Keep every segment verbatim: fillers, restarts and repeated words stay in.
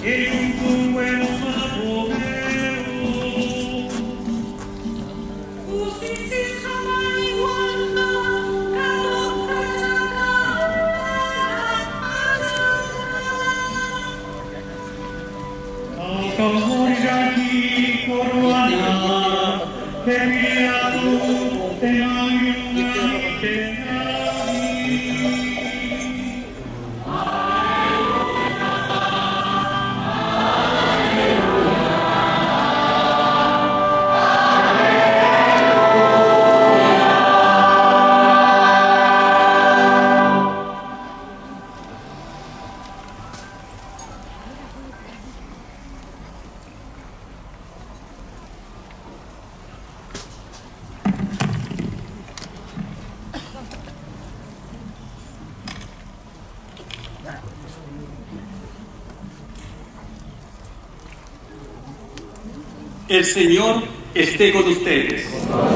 El Señor esté con ustedes.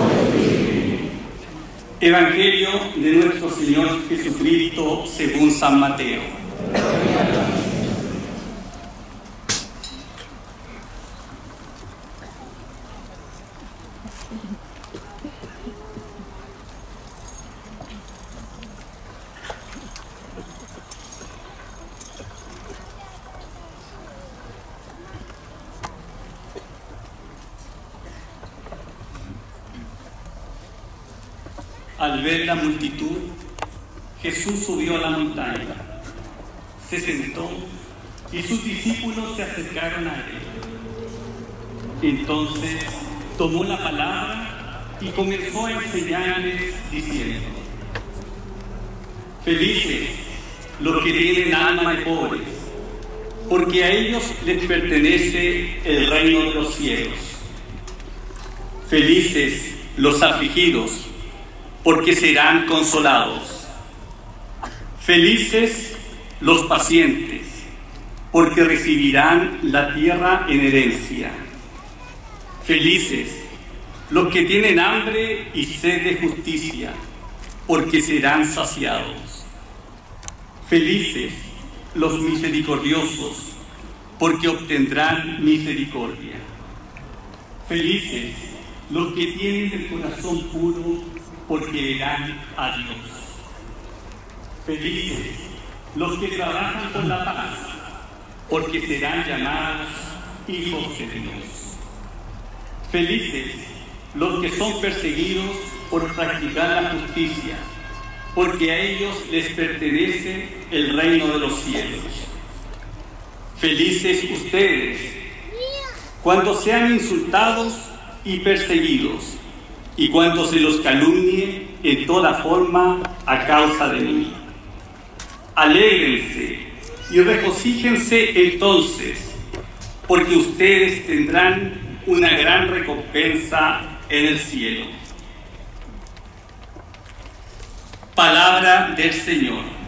Evangelio de nuestro Señor Jesucristo según San Mateo. Al ver la multitud, Jesús subió a la montaña, se sentó y sus discípulos se acercaron a él. Entonces tomó la palabra y comenzó a enseñarles diciendo: Felices los que tienen alma de pobres, porque a ellos les pertenece el reino de los cielos. Felices los afligidos, porque serán consolados. Felices los pacientes, porque recibirán la tierra en herencia. Felices los que tienen hambre y sed de justicia, porque serán saciados. Felices los misericordiosos, porque obtendrán misericordia. Felices los que tienen el corazón puro, porque verán a Dios. Felices los que trabajan con la paz, porque serán llamados hijos de Dios. Felices los que son perseguidos por practicar la justicia, porque a ellos les pertenece el reino de los cielos. Felices ustedes cuando sean insultados y perseguidos, y cuando se los calumnie en toda forma a causa de mí. Alégrense y regocíjense entonces, porque ustedes tendrán una gran recompensa en el cielo. Palabra del Señor.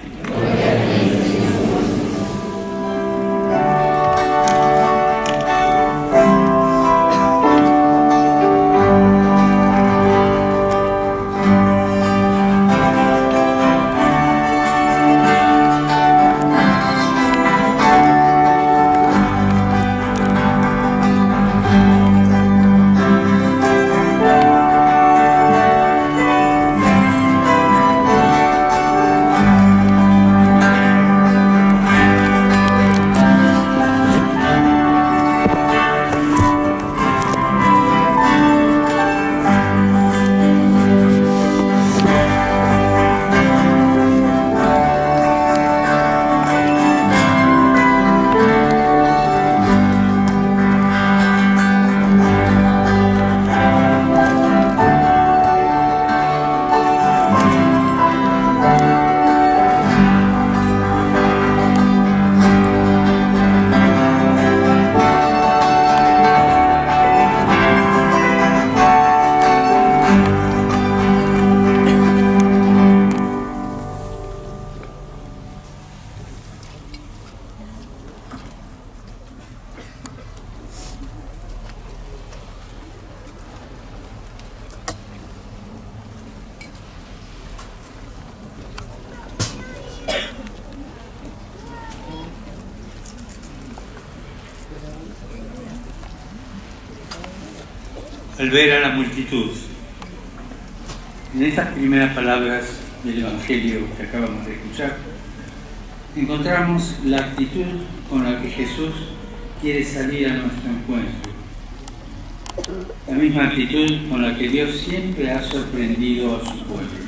al ver a la multitud. En estas primeras palabras del Evangelio que acabamos de escuchar, encontramos la actitud con la que Jesús quiere salir a nuestro encuentro. La misma actitud con la que Dios siempre ha sorprendido a su pueblo.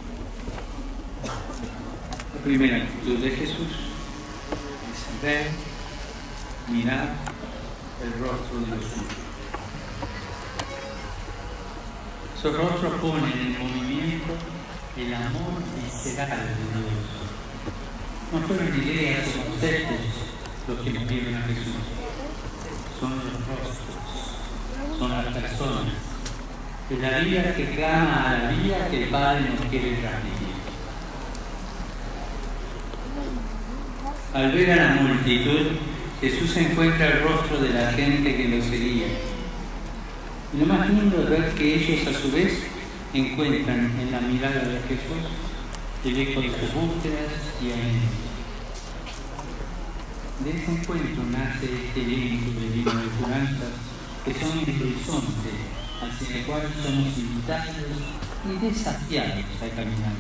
La primera actitud de Jesús es ver, mirar el rostro de los suyos. Su rostro pone en movimiento el amor visceral de Dios. No fueron ideas o conceptos los que movieron a Jesús, son los rostros, son las personas. Es la vida que clama a la vida que el Padre nos quiere transmitir. Al ver a la multitud, Jesús encuentra el rostro de la gente que lo seguía. Y lo más lindo es ver que ellos a su vez encuentran en la mirada de Jesús el eco de sus búsquedas y anhelos. De ese encuentro nace este elenco de bienaventuranzas que son el horizonte hacia el cual somos invitados y desafiados a caminar.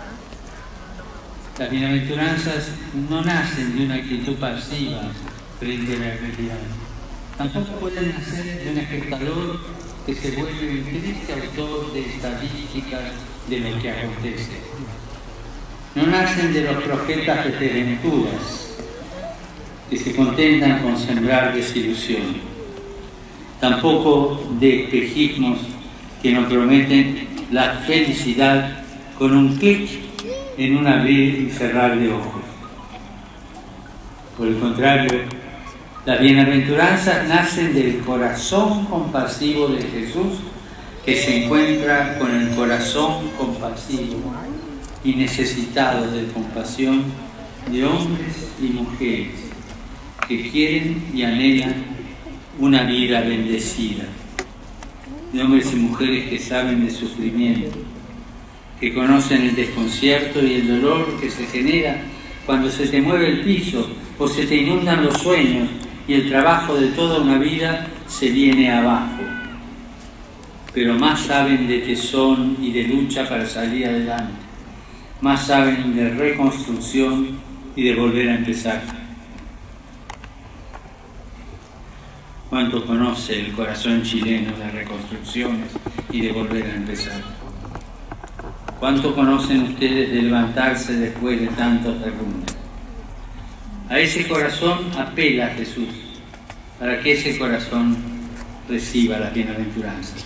Las bienaventuranzas no nacen de una actitud pasiva frente a la realidad. Tampoco pueden nacer de un espectador que se vuelve un triste autor de estadísticas de lo que acontece. No nacen de los profetas de desventuras que se contentan con sembrar desilusión. Tampoco de espejismos que nos prometen la felicidad con un clic en un abrir y cerrar de ojos. Por el contrario, las bienaventuranzas nacen del corazón compasivo de Jesús, que se encuentra con el corazón compasivo y necesitado de compasión de hombres y mujeres que quieren y anhelan una vida bendecida, de hombres y mujeres que saben de sufrimiento, que conocen el desconcierto y el dolor que se genera cuando se te mueve el piso o se te inundan los sueños y el trabajo de toda una vida se viene abajo. Pero más saben de tesón y de lucha para salir adelante, más saben de reconstrucción y de volver a empezar. ¿Cuánto conoce el corazón chileno de reconstrucciones y de volver a empezar? ¿Cuánto conocen ustedes de levantarse después de tantos derrumbes? A ese corazón apela Jesús, para que ese corazón reciba las bienaventuranzas.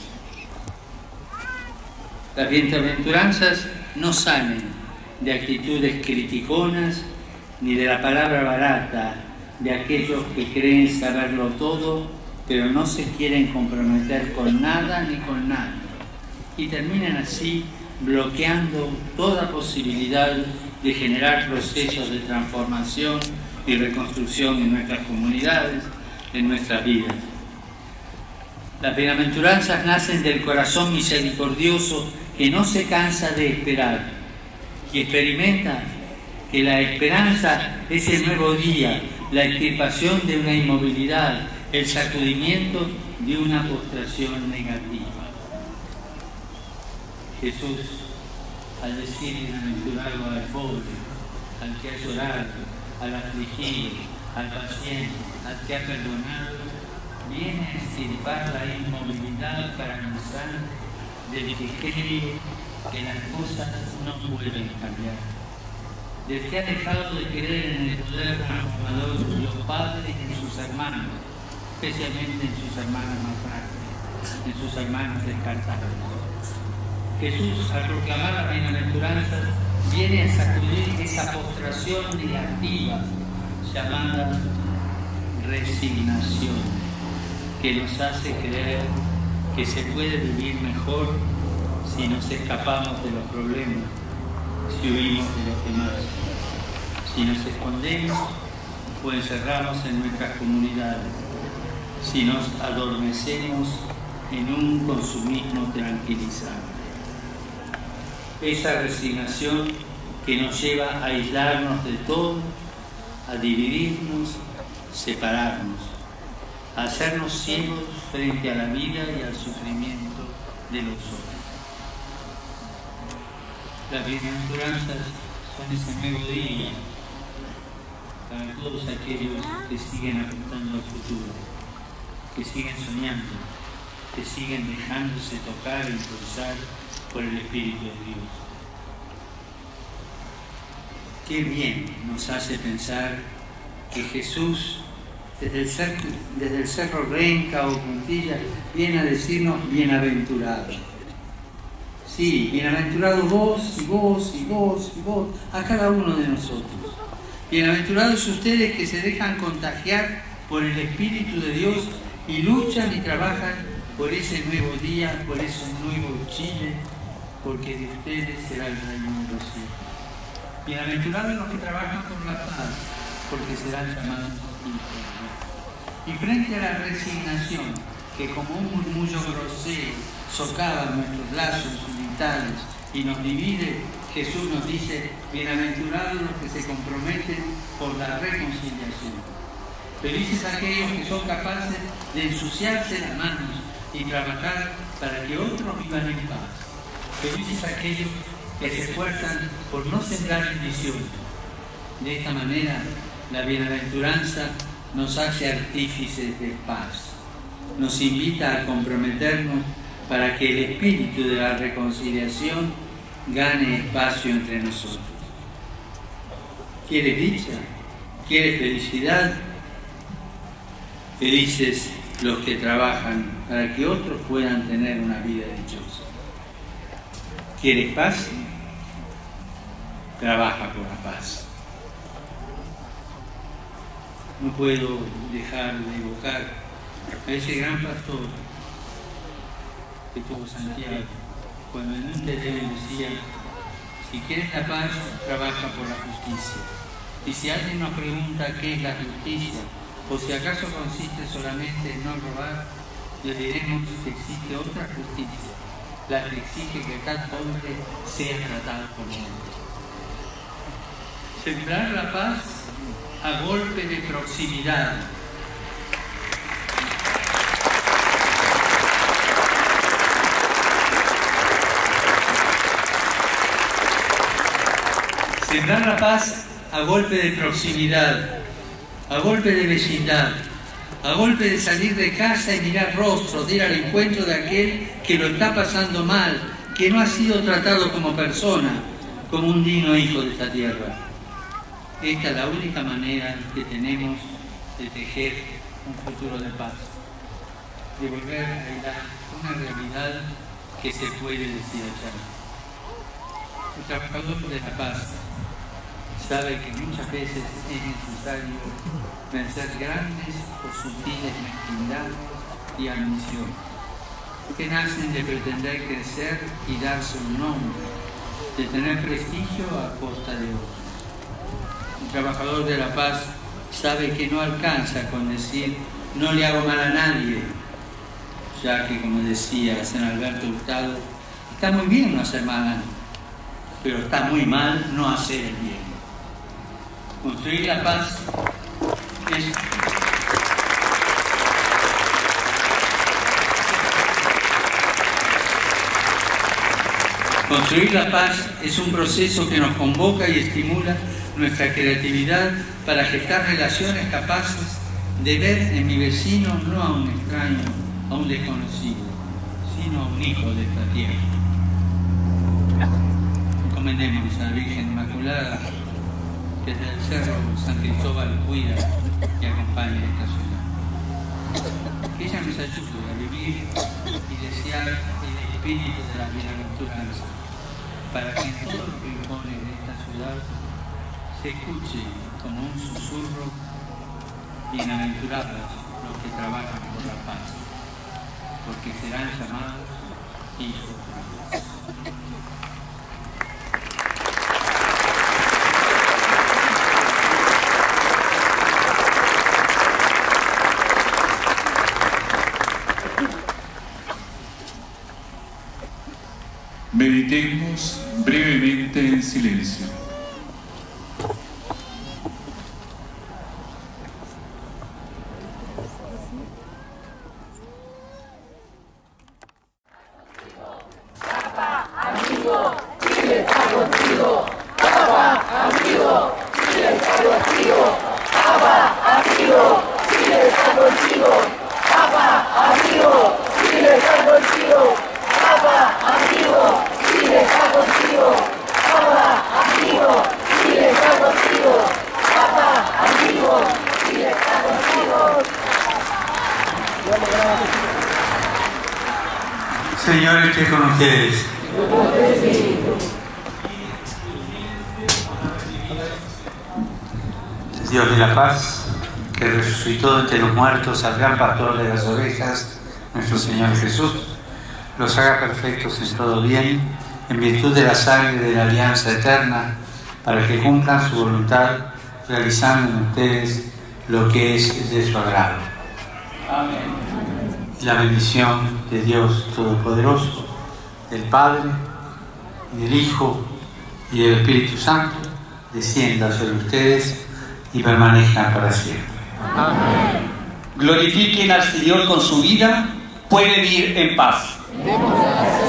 Las bienaventuranzas no salen de actitudes criticonas ni de la palabra barata de aquellos que creen saberlo todo, pero no se quieren comprometer con nada ni con nadie, y terminan así bloqueando toda posibilidad de generar procesos de transformación y reconstrucción en nuestras comunidades, en nuestras vidas. Las bienaventuranzas nacen del corazón misericordioso que no se cansa de esperar y experimenta que la esperanza es el nuevo día, la extirpación de una inmovilidad, el sacudimiento de una postración negativa. Jesús, al decir bienaventurado al pobre, al que ha llorado, al afligido, al paciente, al que ha perdonado, viene a extirpar la inmovilidad paralizante del que cree que las cosas no pueden cambiar, del que ha dejado de creer en el poder transformador de Dios Padre y en sus hermanos, especialmente en sus hermanos más frágiles, en sus hermanos descartados. Jesús, al proclamar las bienaventuranzas, viene a sacudir esa postración negativa llamada resignación, que nos hace creer que se puede vivir mejor si nos escapamos de los problemas, si huimos de los demás, si nos escondemos o encerramos en nuestras comunidades, si nos adormecemos en un consumismo tranquilizante. Esa resignación que nos lleva a aislarnos de todo, a dividirnos, separarnos, a hacernos ciegos frente a la vida y al sufrimiento de los otros. Las bienaventuranzas son ese nuevo día para todos aquellos que siguen apuntando al futuro, que siguen soñando, que siguen dejándose tocar e impulsar por el Espíritu de Dios. Qué bien nos hace pensar que Jesús, desde el, cerro, desde el cerro Renca o Puntilla, viene a decirnos bienaventurados. Sí, bienaventurados vos y vos y vos y vos, a cada uno de nosotros. Bienaventurados ustedes que se dejan contagiar por el Espíritu de Dios y luchan y trabajan por ese nuevo día, por ese nuevo Chile, porque de ustedes será el reino de los cielos. Bienaventurados los que trabajan por la paz, porque serán llamados hijos de Dios. Y frente a la resignación, que como un murmullo grosero socava nuestros lazos vitales y nos divide, Jesús nos dice: bienaventurados los que se comprometen por la reconciliación. Felices aquellos que son capaces de ensuciarse las manos y trabajar para que otros vivan en paz. Felices aquellos que se esfuerzan por no sembrar división. De esta manera, la bienaventuranza nos hace artífices de paz. Nos invita a comprometernos para que el espíritu de la reconciliación gane espacio entre nosotros. ¿Quiere dicha? ¿Quiere felicidad? Felices los que trabajan para que otros puedan tener una vida dichosa. ¿Quieres paz? Trabaja por la paz. No puedo dejar de evocar a ese gran pastor que tuvo Santiago, cuando en un telén decía: si quieres la paz, trabaja por la justicia. Y si alguien nos pregunta qué es la justicia, o si acaso consiste solamente en no robar, le diremos que existe otra justicia, la que exige que cada hombre sea tratado como hombre. Sembrar la paz a golpe de proximidad. Sembrar la paz a golpe de proximidad, a golpe de vecindad, a golpe de salir de casa y mirar rostros, de ir al encuentro de aquel que lo está pasando mal, que no ha sido tratado como persona, como un digno hijo de esta tierra. Esta es la única manera que tenemos de tejer un futuro de paz, de volver a una realidad que se puede deshilachar. El trabajador de la paz sabe que muchas veces es necesario vencer grandes o sutiles mezquindades y ambición, que nacen de pretender crecer y darse un nombre, de tener prestigio a costa de otros. El trabajador de la paz sabe que no alcanza con decir no le hago mal a nadie, ya que, como decía San Alberto Hurtado, está muy bien no hacer mal a nadie, pero está muy mal no hacer el bien. Construir la paz es Construir la paz es un proceso que nos convoca y estimula nuestra creatividad para gestar relaciones capaces de ver en mi vecino no a un extraño, a un desconocido, sino a un hijo de esta tierra. Encomendemos a la Virgen Inmaculada, que desde el Cerro San Cristóbal cuida y acompaña esta ciudad. Que ella nos ayude a vivir y desear el espíritu de la bienaventuranza, para que en todos los rincones de esta ciudad se escuche como un susurro: bienaventurados los que trabajan por la paz, porque serán llamados hijos de Dios. Meditemos brevemente en silencio. Señor, esté con ustedes. Dios de la paz, que resucitó entre los muertos al gran pastor de las ovejas, nuestro Señor Jesús, los haga perfectos en todo bien, en virtud de la sangre de la alianza eterna, para que cumplan su voluntad, realizando en ustedes lo que es de su agrado. Amén. La bendición de Dios Todopoderoso, del Padre, del Hijo y del Espíritu Santo, descienda sobre ustedes y permanezcan para siempre. Amén. Glorifiquen al Señor con su vida, pueden ir en paz.